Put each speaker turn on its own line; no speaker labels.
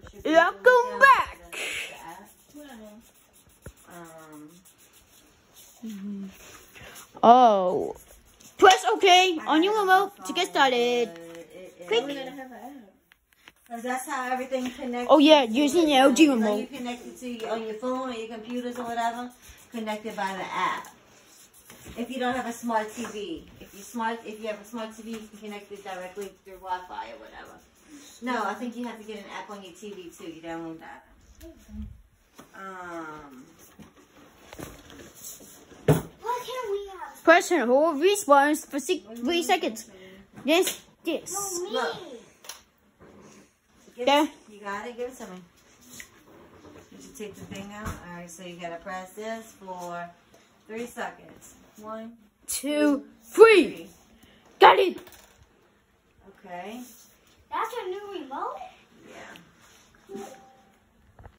Welcome back. Oh, press OK on your remote to get started. Click.
Because that's how everything connects.
Oh yeah, using the LG remote.
You connect it to on your phone or your computers or whatever, connected by the app. If you don't have a smart TV, if you have a smart TV, you can connect it directly through Wi-Fi or whatever. No, I think you have to get an app on your TV too. You download that.
What can we have?
Press and hold respawns for 3 seconds. Yes, this.
Look.
There.
You got it? Give it to me. Did you take the thing out? Alright, so you gotta press this for 3 seconds. 1,
2, 3. Got it.
Okay.
That's a new remote?